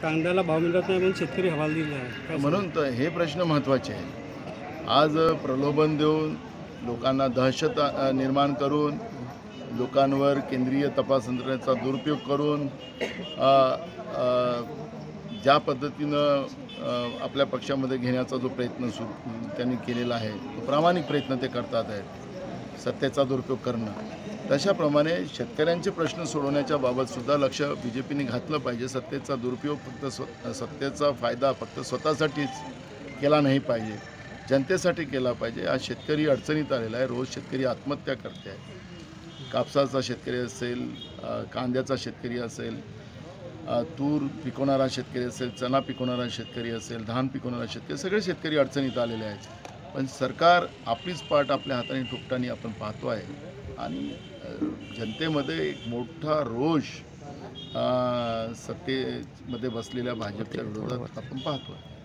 कांद्याला भाव मिळत नाही म्हणून शेतकरी हवालदिल आहे. म्हणून तर हे प्रश्न महत्त्वाचे आहेत. आज प्रलोभन देऊन लोकांना दहशत निर्माण करून लोकांवर केंद्रीय तपास यंत्रणेचा दुरुपयोग करून ज्या पद्धतीनं आपल्या पक्षामध्ये घेण्याचा जो प्रयत्न त्यांनी केलेला आहे तो प्रामाणिक प्रयत्न ते करतात आहेत, सत्तेचा दुरुपयोग करणं. तशाप्रमाणे शेतकऱ्यांचे प्रश्न सोडवण्याच्या बाबतसुद्धा लक्ष BJPने घातलं पाहिजे. सत्तेचा दुरुपयोग फक्त सत्तेचा फायदा फक्त स्वतःसाठीच केला नाही पाहिजे, जनतेसाठी केला पाहिजे. आज शेतकरी अडचणीत आलेला आहे. रोज शेतकरी आत्महत्या करते आहे. कापसाचा शेतकरी असेल, कांद्याचा शेतकरी असेल, तूर पिकवणारा शेतकरी असेल, चणा पिकवणारा शेतकरी असेल, धान पिकवणारा शेतकरी, सगळे शेतकरी अडचणीत आलेले आहेत. पण सरकार आपलीच पाठ आपल्या हाताने ठोकताना आपण पाहतो आहे आणि जनतेमध्ये एक मोठा रोष सत्तेमध्ये बसलेल्या भाजपच्या विरोधात आपण पाहतो.